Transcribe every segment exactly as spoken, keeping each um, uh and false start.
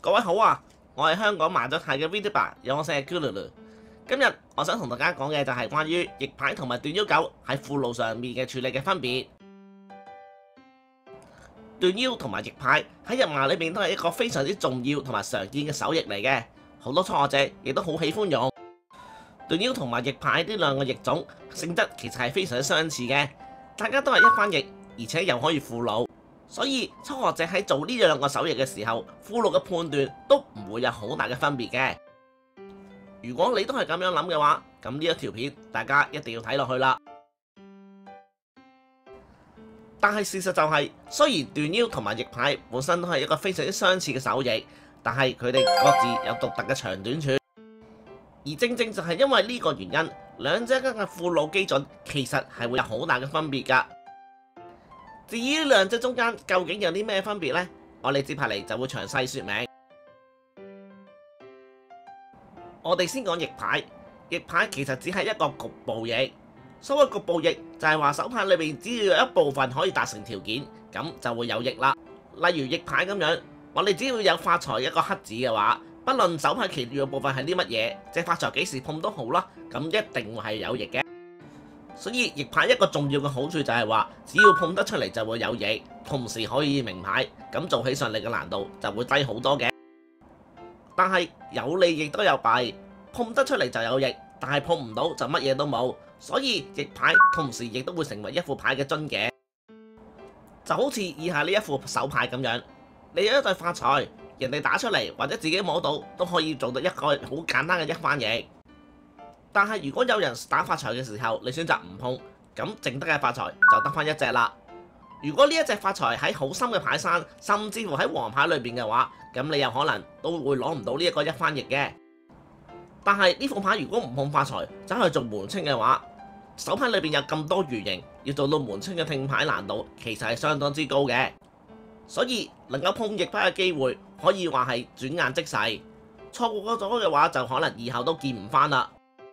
各位好啊，我係香港麻雀系嘅 Vtuber，有我姓係 Gulu。今日我想同大家講嘅就係關於逆牌同埋斷腰九喺副路上面嘅處理嘅分別。斷腰同埋逆牌喺日麻裏面都係一個非常之重要同埋常見嘅手翼嚟嘅，好多初學者亦都好喜歡用。斷腰同埋逆牌呢兩個翼種性質其實係非常之相似嘅，大家都係一番翼，而且又可以副路。所以初學者喺做呢兩個手翼嘅時候，副路嘅判斷都唔會有好大嘅分別嘅。如果你都係咁樣諗嘅話，咁呢一條片大家一定要睇落去啦。但係事實就係，雖然斷腰同埋逆牌本身都係一個非常之相似嘅手翼，但係佢哋各自有獨特嘅長短處。而正正就係因為呢個原因，兩者間嘅副路基準其實係會有好大嘅分別㗎。至於兩者中間究竟有啲咩分別呢？我哋接下嚟就會詳細說明。我哋先講逆牌，逆牌其實只係一個局部翼。所謂局部翼就係話手牌裏面只要有一部分可以達成條件，咁就會有翼啦。例如逆牌咁樣，我哋只要有發財一個黑子嘅話，不論手牌其餘嘅部分係啲乜嘢，隻發財幾時碰都好啦，咁一定會係有翼嘅。所以逆牌一個重要嘅好處就係話，只要碰得出嚟就會有翼，同時可以明牌，咁做起上嚟嘅難度就會低好多嘅。但係有利亦都有弊，碰得出嚟就有翼，但係碰唔到就乜嘢都冇。所以逆牌同時亦都會成為一副牌嘅樽頸，就好似以下呢一副手牌咁樣，你有一對發財，人哋打出嚟或者自己摸到都可以做到一個好簡單嘅一番翼。但係如果有人打發財嘅時候，你選擇唔碰，咁剩得嘅發財就得翻一隻啦。如果呢一隻發財喺好深嘅牌山，甚至乎喺黃牌裏邊嘅話，咁你有可能都會攞唔到呢一個一番翼嘅。但係呢副牌如果唔碰發財，走去做門清嘅話，手牌裏邊有咁多魚形，要做到門清嘅聽牌難度其實係相當之高嘅。所以能夠碰逆牌嘅機會可以話係轉眼即逝，錯過咗嘅話就可能以後都見唔翻啦。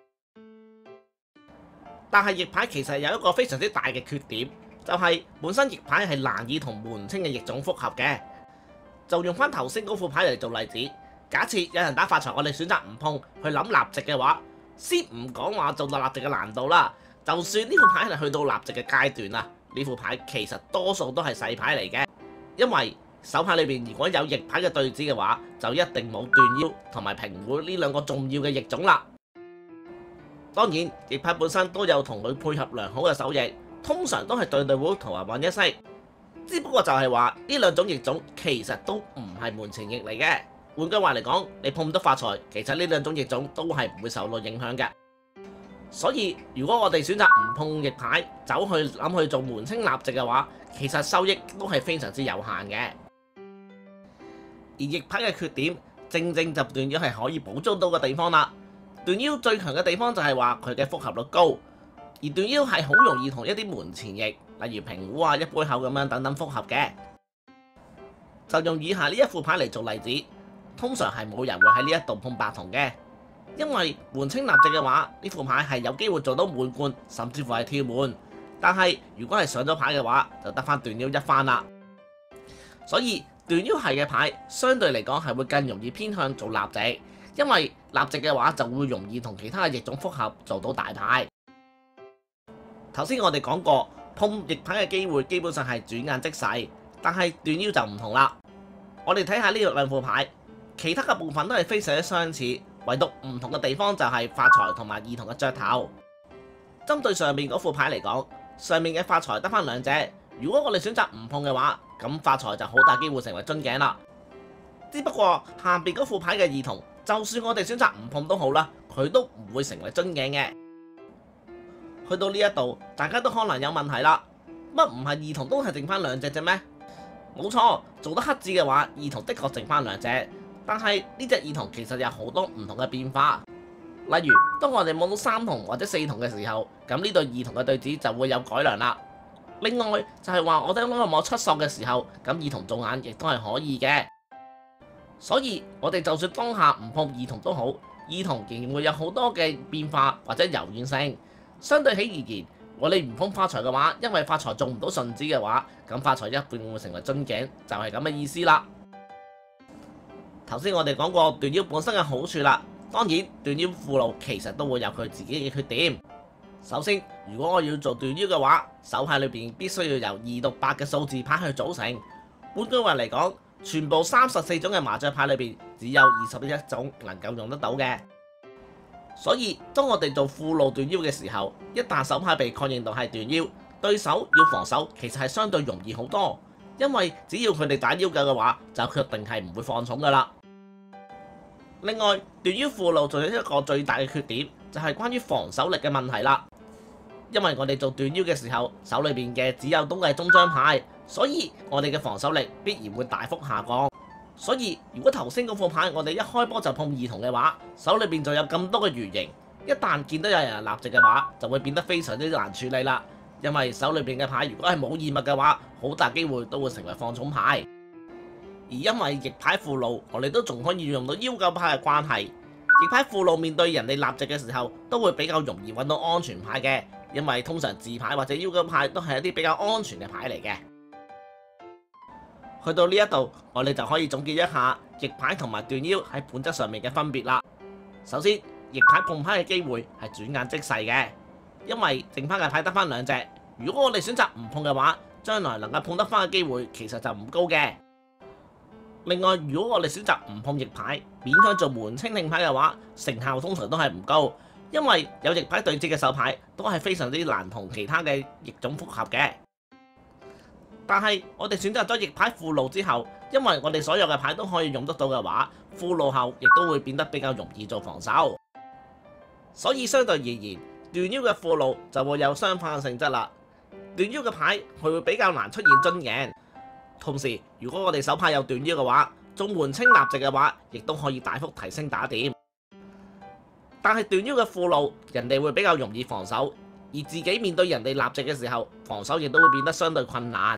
但係逆牌其實有一個非常之大嘅缺點，就係本身逆牌係難以同門清嘅翼種複合嘅。就用翻頭先嗰副牌嚟做例子，假設有人打發財，我哋選擇唔碰，去諗立直嘅話，先唔講話做到立直嘅難度啦，就算呢副牌係去到立直嘅階段啦，呢副牌其實多數都係細牌嚟嘅，因為手牌裏邊如果有逆牌嘅對子嘅話，就一定冇斷腰同埋平壺呢兩個重要嘅翼種啦。當然，逆牌本身都有同佢配合良好嘅手翼，通常都係對對壺同埋混一色。只不過就係話呢兩種翼種其實都唔係門前翼嚟嘅。換句話嚟講，你碰唔到發財，其實呢兩種翼種都係唔會受到影響嘅。所以如果我哋選擇唔碰逆牌，走去諗去做門清立直嘅話，其實收益都係非常之有限嘅。而逆牌嘅缺點，正正就斷腰係可以補足到嘅地方啦。斷腰最強嘅地方就係話佢嘅複合率高，而斷腰係好容易同一啲門前翼，例如平壺啊、一杯口咁樣等等複合嘅。就用以下呢一副牌嚟做例子，通常係冇人會喺呢一度碰白筒嘅，因為門清立直嘅話，呢副牌係有機會做到滿貫，甚至乎係跳門。但係如果係上咗牌嘅話，就得翻斷腰一番啦。所以斷腰係嘅牌相對嚟講係會更容易偏向做立直，因為立直嘅話就會容易同其他嘅翼種複合做到大牌。頭先我哋講過，碰逆牌嘅機會基本上係轉眼即逝，但係斷腰就唔同啦。我哋睇下呢兩副牌，其他嘅部分都係非常之相似，唯獨唔同嘅地方就係發財同埋兒童嘅雀頭。針對上面嗰副牌嚟講，上面嘅發財得翻兩隻，如果我哋選擇唔碰嘅話，咁發財就好大機會成為樽頸啦。只不過下邊嗰副牌嘅兒童，就算我哋選擇唔碰都好啦，佢都唔會成為樽頸嘅。去到呢一度，大家都可能有問題啦。乜唔係兒童都係剩翻兩隻啫咩？冇錯，做得黑子嘅話，兒童的確剩翻兩隻。但係呢隻兒童其實有好多唔同嘅變化。例如，當我哋摸到三筒或者四筒嘅時候，咁呢對兒童嘅對子就會有改良啦。另外就係話，我哋攞嚟摸七索嘅時候，咁兒童做眼亦都係可以嘅。所以我哋就算當下唔碰兒童都好，兒童仍然會有好多嘅變化或者柔軟性。相對起而言，我哋唔碰發財嘅話，因為發財做唔到順子嘅話，咁發財一定會成為樽頸，就係咁嘅意思啦。 頭先我哋講過斷腰本身嘅好處啦，當然斷腰副路其實都會有佢自己嘅缺點。首先，如果我要做斷腰嘅話，手牌裏邊必須要由二到八嘅數字牌去組成。換句話嚟講，全部三十四種嘅麻雀牌裏邊，只有二十一種能夠用得到嘅。所以當我哋做副路斷腰嘅時候，一旦手牌被確認到係斷腰，對手要防守其實係相對容易好多，因為只要佢哋打腰架嘅話，就確定係唔會放重噶啦。另外，斷腰副路仲有一個最大嘅缺點，就係關於防守力嘅問題啦。因為我哋做斷腰嘅時候，手裏邊嘅只有都係中張牌，所以我哋嘅防守力必然會大幅下降。所以如果頭先嗰副牌我哋一開波就碰二筒嘅話，手裏邊就有咁多嘅魚形，一旦見到有人立直嘅話，就會變得非常之難處理啦。因為手裏邊嘅牌如果係冇異物嘅話，好大機會都會成為放重牌。而因為逆牌副路，我哋都仲可以用到腰九牌嘅關係，逆牌副路面對人哋立直嘅時候，都會比較容易揾到安全牌嘅，因為通常字牌或者腰九牌都係一啲比較安全嘅牌嚟嘅。去到呢一度，我哋就可以總結一下逆牌同埋斷腰喺本質上面嘅分別啦。首先，逆牌碰牌嘅機會係轉眼即逝嘅，因為剩翻嘅牌得翻兩隻，如果我哋選擇唔碰嘅話，將來能夠碰得翻嘅機會其實就唔高嘅。另外，如果我哋選擇唔碰逆牌，勉強做門清令牌嘅話，成效通常都係唔高，因為有逆牌對接嘅手牌都係非常之難同其他嘅逆種複合嘅。但係我哋選擇咗逆牌副路之後，因為我哋所有嘅牌都可以用得到嘅話，副路後亦都會變得比較容易做防守。所以相對而言，斷腰嘅副路就會有相反嘅性質啦。斷腰嘅牌佢會比較難出現樽贏。同時，如果我哋手牌有斷腰嘅話，做門清立直嘅話，亦都可以大幅提升打點。但係斷腰嘅副路，人哋會比較容易防守，而自己面對人哋立直嘅時候，防守亦都會變得相對困難。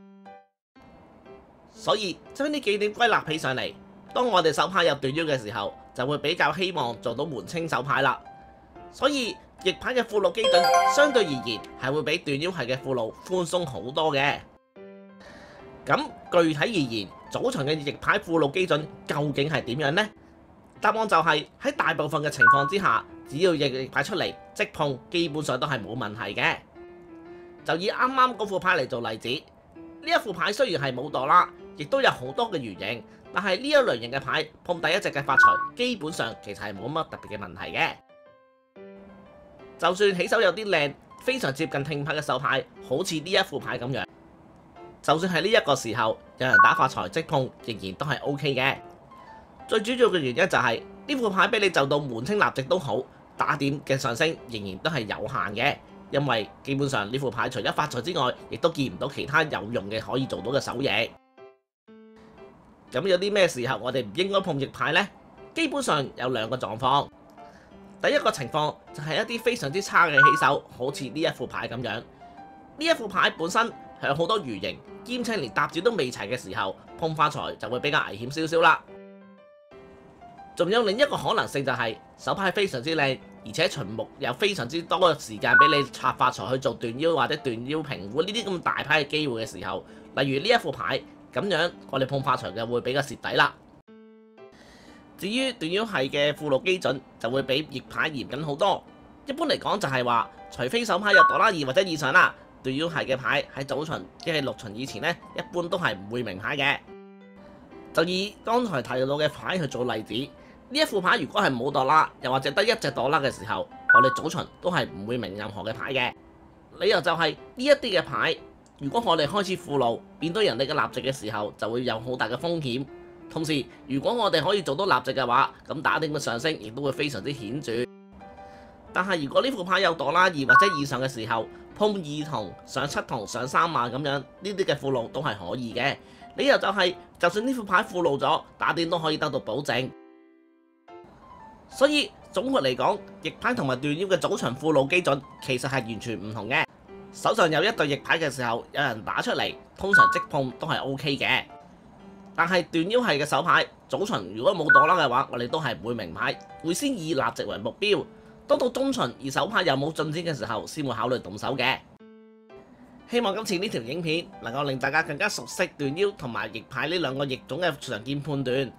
所以將呢幾點歸納起上嚟，當我哋手牌有斷腰嘅時候，就會比較希望做到門清手牌啦。所以逆牌嘅副路基準相對而言係會比斷腰系嘅副路寬鬆好多嘅。咁具體而言，組場嘅逆牌副路基準究竟係點樣呢？答案就係喺大部分嘅情況之下，只要逆牌出嚟即碰，基本上都係冇問題嘅。就以啱啱嗰副牌嚟做例子，呢一副牌雖然係冇朵啦，亦都有好多嘅圓形，但係呢一類型嘅牌碰第一隻嘅發財，基本上其實係冇乜特別嘅問題嘅。就算起手有啲靚，非常接近聽牌嘅手牌，好似呢一副牌咁樣，就算係呢一個時候有人打發財即碰，仍然都係 O K 嘅。最主要嘅原因就係、是、呢副牌俾你就到門清立直都好，打點嘅上升仍然都係有限嘅，因為基本上呢副牌除咗發財之外，亦都見唔到其他有用嘅可以做到嘅手翼。咁有啲咩時候我哋唔應該碰逆牌呢？基本上有兩個狀況。第一個情況就係一啲非常之差嘅起手，好似呢一副牌咁樣。呢一副牌本身係有好多魚形，兼且連搭子都未齊嘅時候，碰發財就會比較危險少少啦。仲有另一個可能性就係、是、手牌非常之靚，而且秦目有非常之多嘅時間俾你拆發財去做斷腰或者斷腰平護呢啲咁大牌嘅機會嘅時候，例如呢一副牌咁樣，我哋碰發財就會比較蝕底啦。至於斷腰系嘅副路基準就會比逆牌嚴謹好多。一般嚟講就係話，除非手牌有朵拉二或者以上啦，斷腰系嘅牌喺早巡即係六巡以前呢，一般都係唔會明牌嘅。就以剛才提到嘅牌去做例子，呢一副牌如果係冇朵拉，又或者得一隻朵拉嘅時候，我哋早巡都係唔會明任何嘅牌嘅。理由就係呢一啲嘅牌，如果我哋開始副路，面對人哋嘅立直嘅時候，就會有好大嘅風險。同時，如果我哋可以做到立直嘅話，咁打點嘅上升亦都會非常之顯著。但係如果呢副牌有朵拉二或者以上嘅時候，碰二筒、上七筒、上三馬咁樣，呢啲嘅副路都係可以嘅。理由就係、是，就算呢副牌副路咗，打點都可以得到保證。所以總括嚟講，逆牌同埋斷腰嘅早場副路基準其實係完全唔同嘅。手上有一對逆牌嘅時候，有人打出嚟，通常即碰都係 O K 嘅。但係斷腰系嘅手牌，早巡如果冇朵拉嘅話，我哋都係唔會明牌，會先以立直為目標。當到中巡而手牌又冇進展嘅時候，先會考慮動手嘅。希望今次呢條影片能夠令大家更加熟悉斷腰同埋逆牌呢兩個逆種嘅常見判斷，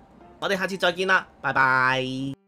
我哋下次再見啦，拜拜。